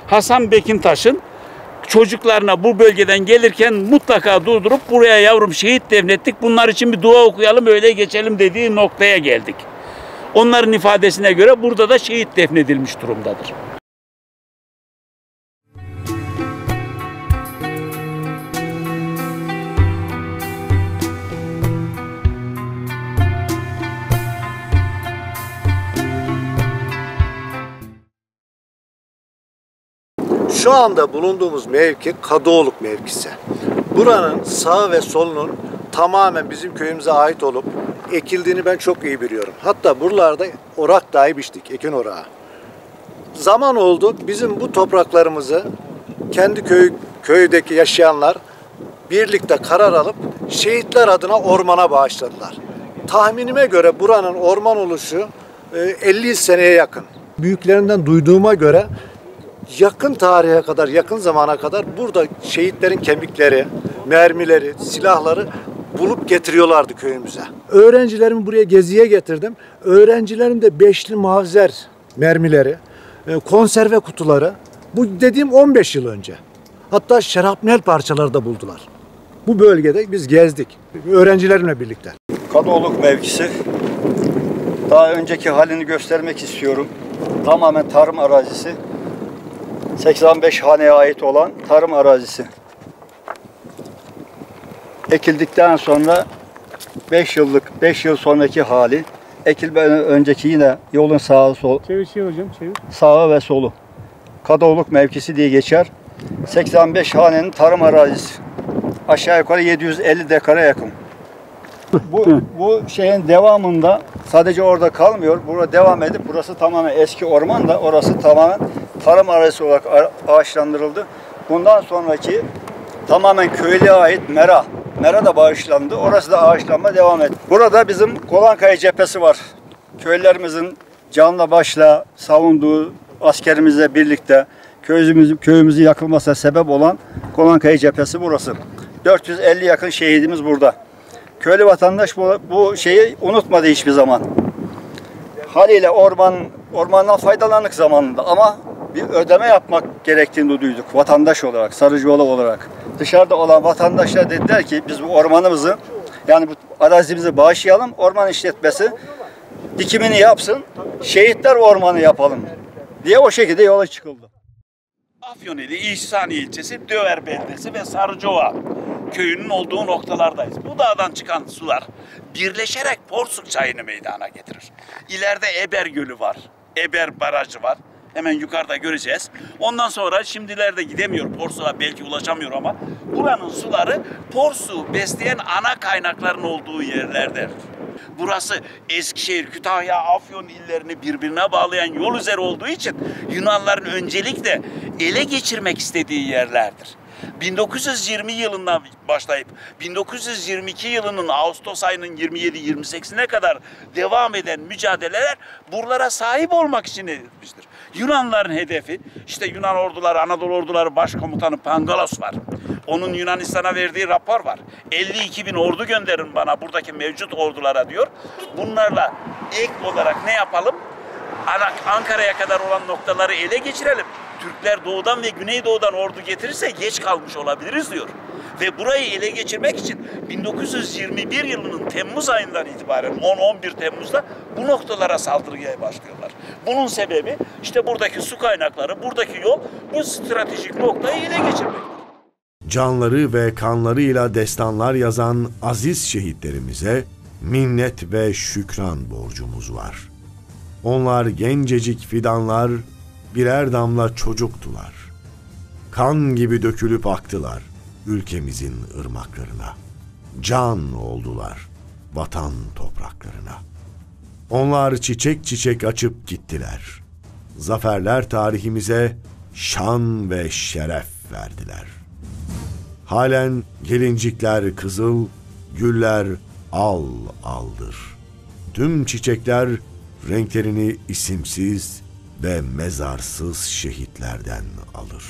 Hasan Bekintaş'ın çocuklarına bu bölgeden gelirken mutlaka durdurup buraya yavrum şehit defnettik, bunlar için bir dua okuyalım öyle geçelim dediği noktaya geldik. Onların ifadesine göre burada da şehit defnedilmiş durumdadır. Şu anda bulunduğumuz mevki Kadıoluk mevkisi. Buranın sağ ve solunun tamamen bizim köyümüze ait olup ekildiğini ben çok iyi biliyorum. Hatta buralarda orak dahi biçtik, ekin orağı. Zaman oldu bizim bu topraklarımızı kendi köydeki yaşayanlar birlikte karar alıp şehitler adına ormana bağışladılar. Tahminime göre buranın orman oluşu 50 seneye yakın. Büyüklerinden duyduğuma göre yakın tarihe kadar, yakın zamana kadar burada şehitlerin kemikleri, mermileri, silahları bulup getiriyorlardı köyümüze. Öğrencilerimi buraya geziye getirdim. Öğrencilerin de beşli mavzer mermileri, konserve kutuları, bu dediğim 15 yıl önce. Hatta şarapnel parçaları da buldular. Bu bölgede biz gezdik, öğrencilerimle birlikte. Kadıoluk mevkisi, daha önceki halini göstermek istiyorum. Tamamen tarım arazisi. 85 haneye ait olan tarım arazisi. Ekildikten sonra 5 yıl sonraki hali, ekilmeden önceki yine yolun sağı solu. Çevir hocam, çevir. Sağı ve solu. Kadıoluk mevkisi diye geçer. 85 hanenin tarım arazisi. Aşağı yukarı 750 dekara yakın. Bu şeyin devamında sadece orada kalmıyor. Burada devam edip burası tamamen eski orman da orası tamamen tarım arazisi olarak ağaçlandırıldı. Bundan sonraki tamamen köylüye ait mera. Mera da bağışlandı. Orası da ağaçlanma devam etti. Burada bizim Kolankaya cephesi var. Köylülerimizin canla başla savunduğu askerimizle birlikte köyümüzü yakılmasına sebep olan Kolankaya cephesi burası. 450 yakın şehidimiz burada. Köylü vatandaş bu şeyi unutmadı hiçbir zaman. Haliyle ormandan faydalandık zamanında ama bir ödeme yapmak gerektiğini duyduk vatandaş olarak, Sarıcıoğlu olarak. Dışarıda olan vatandaşlar dediler ki biz bu ormanımızı, yani bu arazimizi bağışlayalım, orman işletmesi dikimini yapsın, şehitler ormanı yapalım diye o şekilde yola çıkıldı. Afyonili İhsaniye ilçesi Döver beldesi ve Sarıcıova köyünün olduğu noktalardayız. Bu dağdan çıkan sular birleşerek Porsuk çayını meydana getirir. İleride Eber Gölü var. Eber Barajı var. Hemen yukarıda göreceğiz. Ondan sonra şimdilerde gidemiyor. Porsuk'a belki ulaşamıyor ama buranın suları Porsuk'u besleyen ana kaynakların olduğu yerlerdir. Burası Eskişehir, Kütahya, Afyon illerini birbirine bağlayan yol üzeri olduğu için Yunanların öncelikle ele geçirmek istediği yerlerdir. 1920 yılından başlayıp 1922 yılının Ağustos ayının 27-28'ine kadar devam eden mücadeleler buralara sahip olmak için edilmiştir. Yunanların hedefi, işte Yunan orduları, Anadolu orduları başkomutanı Pangalos var. Onun Yunanistan'a verdiği rapor var. 52 bin ordu gönderin bana buradaki mevcut ordulara diyor. Bunlarla ek olarak ne yapalım? Ankara'ya kadar olan noktaları ele geçirelim. Türkler doğudan ve güneydoğudan ordu getirirse geç kalmış olabiliriz diyor. Ve burayı ele geçirmek için 1921 yılının Temmuz ayından itibaren 10-11 Temmuz'da bu noktalara saldırıya başlıyorlar. Bunun sebebi işte buradaki su kaynakları, buradaki yol bu stratejik noktayı ele geçirmek. Canları ve kanlarıyla destanlar yazan aziz şehitlerimize minnet ve şükran borcumuz var. Onlar gencecik fidanlar, birer damla çocuktular. Kan gibi dökülüp aktılar ülkemizin ırmaklarına. Can oldular vatan topraklarına. Onlar çiçek çiçek açıp gittiler. Zaferler tarihimize şan ve şeref verdiler. Halen gelincikler kızıl, güller al aldır. Tüm çiçekler renklerini isimsiz ve mezarsız şehitlerden alır.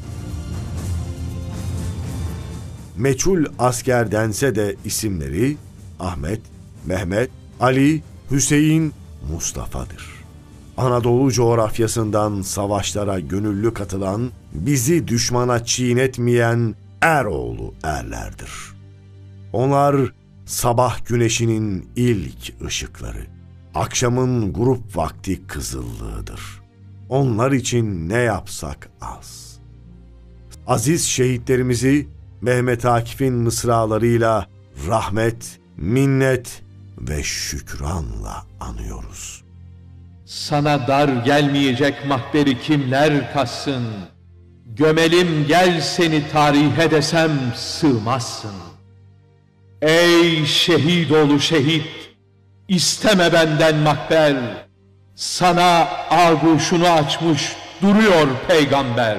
Meçhul asker dense de isimleri Ahmet, Mehmet, Ali, Hüseyin, Mustafa'dır. Anadolu coğrafyasından savaşlara gönüllü katılan, bizi düşmana çiğnetmeyen Eroğlu erlerdir. Onlar sabah güneşinin ilk ışıkları, akşamın grup vakti kızıllığıdır. Onlar için ne yapsak az. Aziz şehitlerimizi Mehmet Akif'in mısralarıyla rahmet, minnet ve şükranla anıyoruz. Sana dar gelmeyecek mahberi kimler kassın? Gömelim gel seni tarihe desem sığmazsın. Ey şehit oğlu şehit, isteme benden mahber. Sana ağuşunu açmış duruyor peygamber.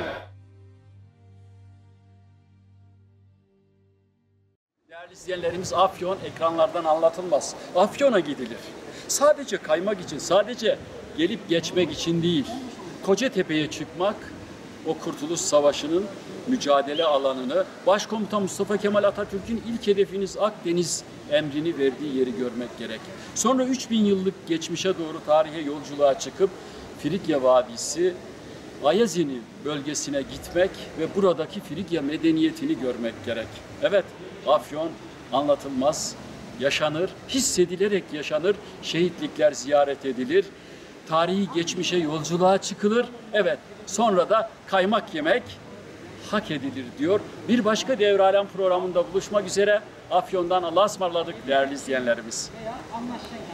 Değerli izleyenlerimiz, Afyon ekranlardan anlatılmaz. Afyon'a gidilir. Sadece kaymak için, sadece gelip geçmek için değil. Kocatepe'ye çıkmak, o Kurtuluş Savaşı'nın mücadele alanını, Başkomutan Mustafa Kemal Atatürk'ün ilk hedefiniz Akdeniz emrini verdiği yeri görmek gerek. Sonra 3000 yıllık geçmişe doğru tarihe yolculuğa çıkıp Frikya Vadisi, Ayazini bölgesine gitmek ve buradaki Frikya medeniyetini görmek gerek. Evet, Afyon anlatılmaz, yaşanır, hissedilerek yaşanır, şehitlikler ziyaret edilir, tarihi geçmişe yolculuğa çıkılır, evet, sonra da kaymak yemek hak edilir diyor. Bir başka Devralem programında buluşmak üzere. Afyon'dan Allah'a ısmarladık değerli izleyenlerimiz.